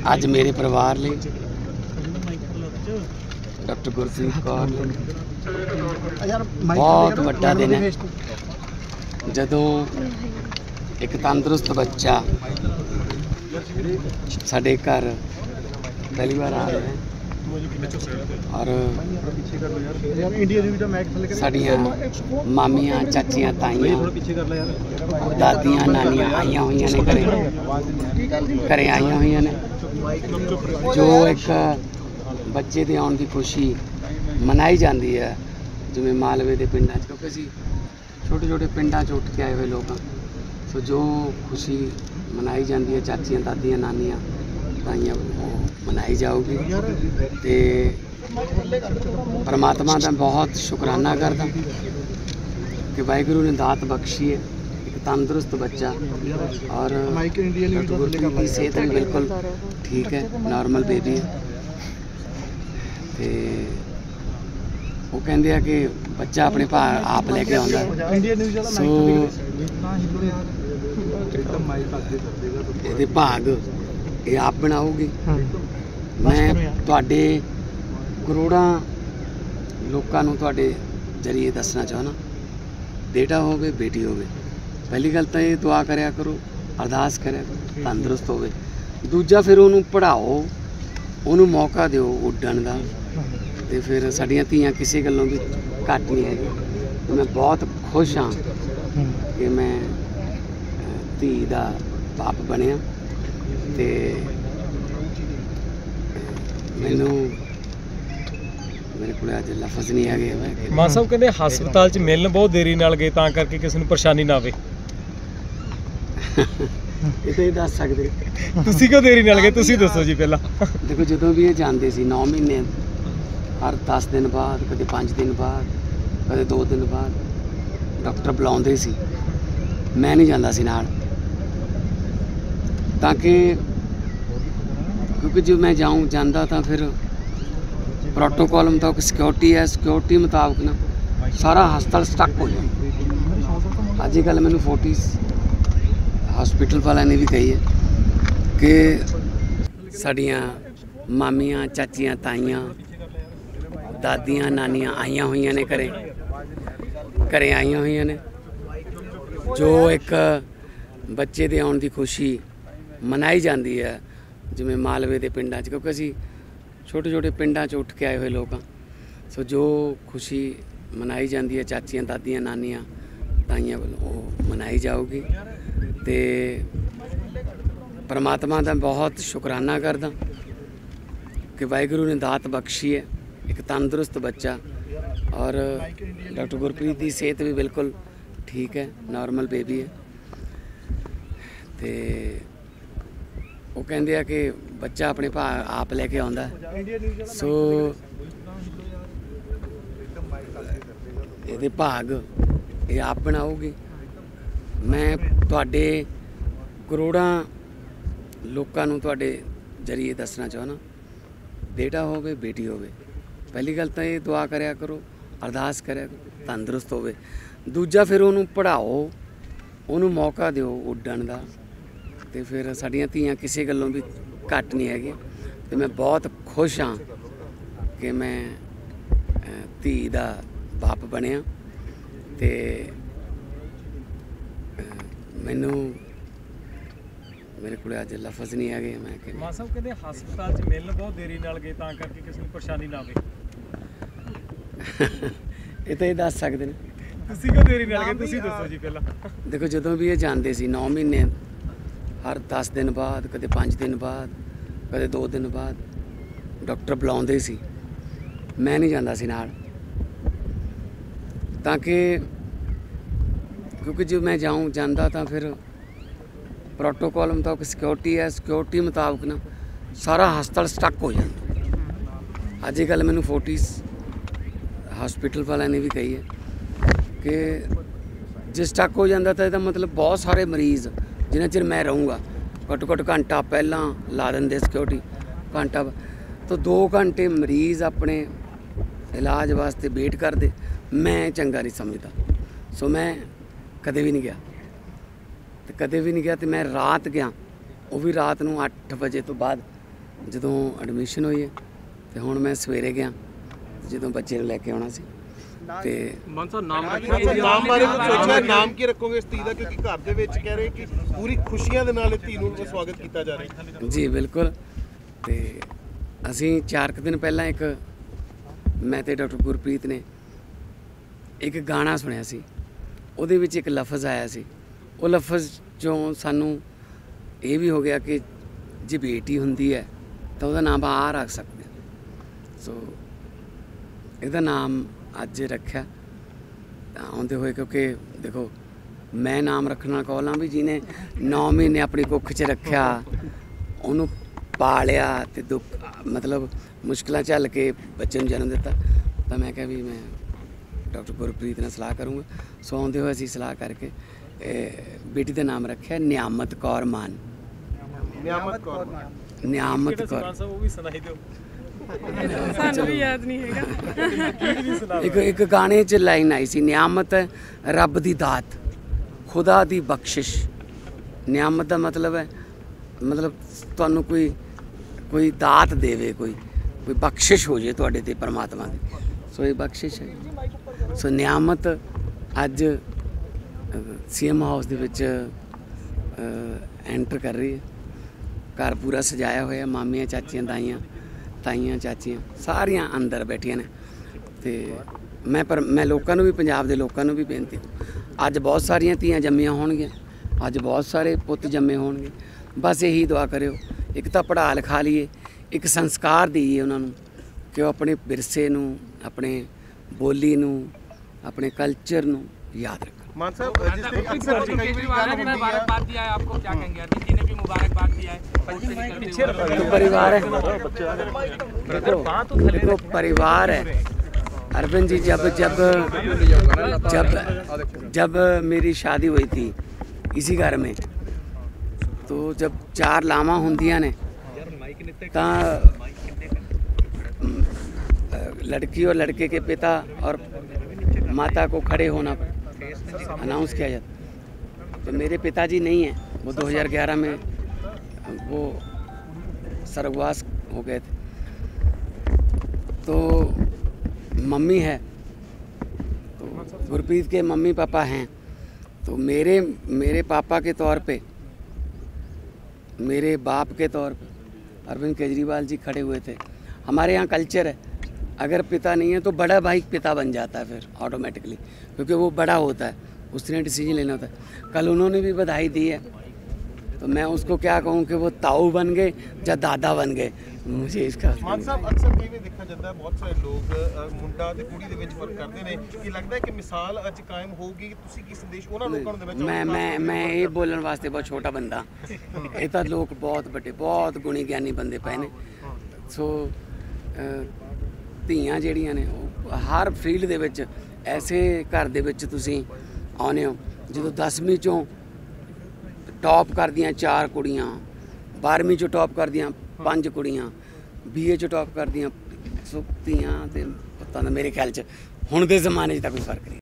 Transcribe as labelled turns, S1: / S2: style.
S1: ਅੱਜ ਮੇਰੇ ਪਰਿਵਾਰ ਲਈ ਡਾਕਟਰ ਗੁਰਪ੍ਰੀਤ ਕੌਰ ਬਹੁਤ ਵੱਡਾ ਦਿਨ ਹੈ ਜਦੋਂ ਇੱਕ ਤੰਦਰੁਸਤ ਬੱਚਾ ਸਾਡੇ ਘਰ ਪਹਿਲੀ ਵਾਰ ਆ ਰਿਹਾ ਹੈ और साड़ियाँ मामियाँ चाचियाँ ताइयाँ दादियाँ नानियाँ आईया हुई ने घरें आईया हुई ने जो एक बच्चे के आने की खुशी मनाई जाती है जिवें मालवे के पिंडों क्योंकि असीं छोटे छोटे पिंडों उठ के आए हुए लोग सो जो खुशी मनाई जाती है चाचियाँ दादियाँ नानियाँ ताइयाँ मनाई जाऊगी तो परमात्मा का बहुत शुकराना करदा कि वाहिगुरू ने दात बख्शी है एक तंदुरुस्त बच्चा और गुरप्रीत की सेहत भी बिल्कुल ठीक है नॉर्मल बेबी है तो वो कहते हैं कि बच्चा अपने आप लेके आता सो ये भाग ये आप बनाओगी मैं तुहाडे करोड़ां लोगों नूं तुहाडे जरिए दसना चाहना बेटा होवे बेटी होवे पहली गल तो ये दुआ करया करो अरदास करया करो तंदुरुस्त होवे दूजा फिर उन्होंने पढ़ाओ उन्होंने मौका दिओ उड्डण दा ते फिर साडियां धीआं किसी गल्लों भी घट नहीं है तो मैं बहुत खुश हाँ कि मैं धी दा बाप बनिया ते मैनू मेरे को अज लफज नहीं है
S2: मां साहब कहते हस्पताल च मिलन बहुत देरी नाल गए तां करके किसी नूं परेशानी ना आवे
S1: ये तो दस सकते
S2: तुसीं क्यों देरी नाल गए तुसीं दसो जी पहला
S1: देखो जो भी ये जाते सी 9 महीने हर 10 दिन बाद कदे 5 दिन बाद कदे 2 दिन बाद डॉक्टर बुलाते सी मैं नहीं जाता सी नाल ताकि क्योंकि जो मैं जाऊँ जाता तो फिर प्रोटोकॉल मुताबिक सिक्योरिटी है सिक्योरिटी मुताबिक ना सारा हस्पताल स्टक हो जाए अज गल मैंने फोर्टिस हॉस्पिटल वाले ने भी कही है कि साड़ियाँ मामियाँ चाचियाँ ताइयाँ दादियाँ नानियाँ आईया हुई ने घरें आईया हुई ने जो एक बच्चे के आने की खुशी मनाई जाती है जिवें मालवे के पिंडों क्योंकि असीं छोटे छोटे पिंडों उठ के आए हुए लोग हाँ सो जो खुशी मनाई जाती है चाचियाँ दादियाँ नानियाँ ताइयाँ वालों मनाई जाऊगी तो परमात्मा का बहुत शुकराना करदा कि वाहिगुरू ने दात बख्शी है एक तंदुरुस्त बच्चा और डॉक्टर गुरप्रीत की सेहत भी बिल्कुल ठीक है नॉर्मल बेबी है तो वो कहते हैं कि बच्चा अपने आप लेके आता सो ये भाग ये आप बनाओगी मैं तुहाडे करोड़ां लोगों नूं तुहाडे जरिए दसना चाहना बेटा होवे बेटी होवे पहली गल तो ये दुआ करया करो अरदास करया करो तंदुरुस्त होवे दूजा फिर उन्होंने पढ़ाओ उन्होंने मौका दिओ उड्डण दा तो फिर साड़ियाँ धीआं किसी गल्लों भी घट नहीं है तो मैं बहुत खुश हाँ कि मैं धी दा बाप बनिया तो मैनू मेरे को अज लफज नहीं है मैं
S2: मां साहब कहते हस्पताल च मिलन बहुत देरी नाल गए तां करके किसी नूं परेशानी ना आवे
S1: ये तो दस सकते
S2: तुसीं क्यों देरी नाल गए तुसीं दसो जी पहला
S1: देखो जो भी ये जाते सी 9 महीने हर 10 दिन बाद कदे 5 दिन बाद कदे 2 दिन बाद डॉक्टर बुलाते सी मैं नहीं जाता सी नाल ताकि क्योंकि जो मैं जाऊँ जाता तो फिर प्रोटोकॉल मुताबिक सिक्योरिटी है सिक्योरिटी मुताबिक ना सारा हस्पताल स्टक हो जाता अज गल मैंने फोर्टिस हॉस्पिटल वाले ने भी कही है कि जो स्टक हो जाता तो यह मतलब बहुत सारे मरीज़ जिन्ना चिर मैं रहूँगा घट्टो घट्ट घंटा पहला ला देंगे सिक्योरिटी घंटा तो 2 घंटे मरीज़ अपने इलाज वास्ते वेट करते मैं चंगा नहीं समझता सो मैं कदे भी नहीं गया तो कदे भी नहीं गया तो मैं रात गया वो भी रात को 8 बजे तो बाद ਜਦੋਂ ਐਡਮਿਸ਼ਨ ਹੋਈ ਹੈ ਤੇ ਹੁਣ ਮੈਂ ਸਵੇਰੇ ਗਿਆ ਜਦੋਂ ਬੱਚੇ ਨੂੰ ਲੈ ਕੇ ਆਉਣਾ ਸੀ ਤੇ
S2: ਮਾਨ ਸਾਹਿਬ ਨਾਮ
S3: ਨਾਮ ਬਾਰੇ ਕੁਝ ਸੋਚਿਆ, ਨਾਮ ਕੀ ਰੱਖੋਗੇ ਇਸ ਧੀ ਦਾ, ਕਿਉਂਕਿ ਘਰ ਦੇ ਵਿੱਚ ਕਹਿ ਰਹੇ ਕਿ ਪੂਰੀ ਖੁਸ਼ੀਆਂ ਦੇ ਨਾਲ ਇਹ ਧੀ ਨੂੰ ਸਵਾਗਤ ਕੀਤਾ ਜਾ ਰਿਹਾ।
S1: ਜੀ ਬਿਲਕੁਲ। ਤੇ ਅਸੀਂ 4 ਕੁ ਦਿਨ ਪਹਿਲਾਂ ਇੱਕ ਮੈਂ ਤੇ ਡਾਕਟਰ ਗੁਰਪ੍ਰੀਤ ਨੇ ਇੱਕ ਗਾਣਾ ਸੁਣਿਆ ਸੀ, ਉਹਦੇ ਵਿੱਚ ਇੱਕ ਲਫ਼ਜ਼ ਆਇਆ ਸੀ, ਉਹ ਲਫ਼ਜ਼ 'ਚੋਂ ਸਾਨੂੰ ਇਹ ਵੀ ਹੋ ਗਿਆ ਕਿ ਜੇ ਬੇਟੀ ਹੁੰਦੀ ਹੈ ਤਾਂ ਉਹਦਾ ਨਾਮ ਆ ਰੱਖ ਸਕਦੇ ਹਾਂ। ਸੋ ਇਹਦਾ ਨਾਮ ਅੱਜ ਰੱਖਿਆ ਆਉਂਦੇ ਹੋਏ, ਕਿਉਂਕਿ ਦੇਖੋ ਮੈਂ ਨਾਮ ਰੱਖਣਾ ਕੌਲਾਂ ਵੀ ਜਿਹਨੇ 9 ਮਹੀਨੇ ਆਪਣੀ ਕੁੱਖ 'ਚ ਰੱਖਿਆ, ਉਹਨੂੰ ਪਾਲਿਆ ਤੇ ਦੁੱਖ ਮਤਲਬ ਮੁਸ਼ਕਿਲਾਂ ਝੱਲ ਕੇ ਬੱਚੇ ਨੂੰ ਜਨਮ ਦਿੱਤਾ, ਤਾਂ ਮੈਂ ਕਿਹਾ ਵੀ ਮੈਂ ਡਾਕਟਰ ਗੁਰਪ੍ਰੀਤ ਨਾਲ ਸਲਾਹ ਕਰੂੰਗਾ। ਸੋ ਆਉਂਦੇ ਹੋਏ ਅਸੀਂ ਸਲਾਹ ਕਰਕੇ ਬੇਟੀ ਦਾ ਨਾਮ ਰੱਖਿਆ ਨਿਆਮਤ ਕੌਰ ਮਾਨ।
S3: ਨਿਆਮਤ ਕੌਰ।
S1: ਨਿਆਮਤ ਕੌਰ
S2: ਮਾਨ ਸਾਹਿਬ ਉਹ ਵੀ ਸੁਣਾਈ ਦਿਓ।
S4: ਸਾਨੂੰ ਵੀ ਯਾਦ ਨਹੀਂ ਹੈਗਾ।
S1: ਇੱਕ ਗਾਣੇ 'ਚ ਲਾਈਨ ਆਈ ਸੀ, ਨਿਆਮਤ ਹੈ ਰੱਬ ਦੀ ਦਾਤ, ਖੁਦਾ ਦੀ ਬਖਸ਼ਿਸ਼। ਨਿਆਮਤ ਦਾ ਮਤਲਬ ਹੈ ਮਤਲਬ ਤੁਹਾਨੂੰ ਕੋਈ ਦਾਤ ਦੇਵੇ, ਕੋਈ ਬਖਸ਼ਿਸ਼ ਹੋ ਜੇ ਤੁਹਾਡੇ ਤੇ ਪਰਮਾਤਮਾ ਦੀ, ਸੋ ਇਹ ਬਖਸ਼ਿਸ਼ ਹੈ। ਸੋ ਨਿਆਮਤ ਅੱਜ CM ਹਾਊਸ ਦੇ ਵਿੱਚ ਐਂਟਰ ਕਰ ਰਹੀ ਹੈ। ਘਰ ਪੂਰਾ ਸਜਾਇਆ ਹੋਇਆ, ਮਾਮੀਆਂ ਚਾਚੀਆਂ ਤਾਈਆਂ ਚਾਚੀਆਂ ਸਾਰੀਆਂ ਅੰਦਰ ਬੈਠੀਆਂ ਨੇ। ਤੇ ਮੈਂ ਲੋਕਾਂ ਨੂੰ ਵੀ, ਪੰਜਾਬ ਦੇ ਲੋਕਾਂ ਨੂੰ ਵੀ ਬੇਨਤੀ, ਅੱਜ ਬਹੁਤ ਸਾਰੀਆਂ ਧੀਆਂ ਜੰਮੀਆਂ ਹੋਣਗੀਆਂ, ਅੱਜ ਬਹੁਤ ਸਾਰੇ ਪੁੱਤ ਜੰਮੇ ਹੋਣਗੇ, ਬਸ ਇਹੀ ਦੁਆ ਕਰਿਓ ਇੱਕ ਤਾਂ ਪੜ੍ਹਾ ਲਿਖਾ ਲਈਏ, ਇੱਕ ਸੰਸਕਾਰ ਦੇਈਏ ਉਹਨਾਂ ਨੂੰ ਕਿ ਉਹ ਆਪਣੇ ਵਿਰਸੇ ਨੂੰ, ਆਪਣੇ ਬੋਲੀ ਨੂੰ, ਆਪਣੇ ਕਲਚਰ ਨੂੰ ਯਾਦ ਰੱਖਣ।
S3: ਮਾਨ ਸਾਹਿਬ ਜਿਸ ਤੇ ਅਕਸਰ ਕਈ ਵਾਰੀ ਗੱਲ ਹੁੰਦੀ ਹੈ,
S5: मुबारकबाद दिया है आपको, क्या कहेंगे? अदिति ने भी मुबारकबाद दिया है।
S1: तो परिवार है, देखो परिवार है अरविंद जी। जब मेरी शादी हुई थी इसी घर में, तो जब 4 लावां होंदियां ने तां लड़की और लड़के के पिता और माता को खड़े होना अनाउंस किया जाता। तो मेरे पिताजी नहीं हैं, वो 2011 में वो स्वर्गवास हो गए थे। तो मम्मी है, तो गुरप्रीत के मम्मी पापा हैं, तो मेरे पापा के तौर पे, मेरे बाप के तौर पे अरविंद केजरीवाल जी खड़े हुए थे। हमारे यहाँ कल्चर है, अगर पिता नहीं है तो बड़ा भाई पिता बन जाता है फिर ऑटोमेटिकली, क्योंकि वो बड़ा होता है, उसने डिसीजन लेना होता है। कल उन्होंने भी बधाई दी है, तो मैं उसको क्या कहूँ कि वो ताऊ बन गए या दादा बन गए, मुझे इसका।
S3: ਮਾਨ ਸਾਹਿਬ ਅਕਸਰ ਕਈ ਵਾਰ ਦੇਖਿਆ ਜਾਂਦਾ ਹੈ ਬਹੁਤ ਸਾਰੇ ਲੋਕ ਮੁੰਡਾ ਤੇ ਕੁੜੀ ਦੇ ਵਿੱਚ ਫਰਕ ਕਰਦੇ ਨੇ, ਕਿ ਲੱਗਦਾ ਹੈ ਕਿ ਮਿਸਾਲ ਅੱਜ ਕਾਇਮ ਹੋਊਗੀ, ਤੁਸੀਂ ਕੀ ਸੰਦੇਸ਼ ਉਹਨਾਂ ਲੋਕਾਂ ਨੂੰ ਦੇਣਾ ਚਾਹੋਗੇ?
S1: मैं ये बोलने वास्ते बहुत छोटा बंदा, ये तो लोग बहुत बड़े बहुत गुणी ज्ञानी बंदे पे ने। सो ਧੀਆਂ ਜਿਹੜੀਆਂ ਨੇ ਉਹ ਹਰ ਫੀਲਡ ਦੇ ਵਿੱਚ, ਐਸੇ ਘਰ ਦੇ ਵਿੱਚ ਤੁਸੀਂ ਆਉਂਦੇ ਹੋ ਜਦੋਂ 10ਵੀਂ 'ਚੋਂ ਟੌਪ ਕਰਦੀਆਂ 4 ਕੁੜੀਆਂ, 12ਵੀਂ 'ਚੋਂ ਟੌਪ ਕਰਦੀਆਂ 5 ਕੁੜੀਆਂ, BA 'ਚੋਂ ਟੌਪ ਕਰਦੀਆਂ। ਸੋ ਧੀਆਂ ਤੇ ਪੁੱਤਾਂ ਦਾ ਮੇਰੇ ਖਿਆਲ 'ਚ ਹੁਣ ਦੇ ਜ਼ਮਾਨੇ 'ਚ ਤਾਂ ਕੋਈ ਫਰਕ ਨਹੀਂ।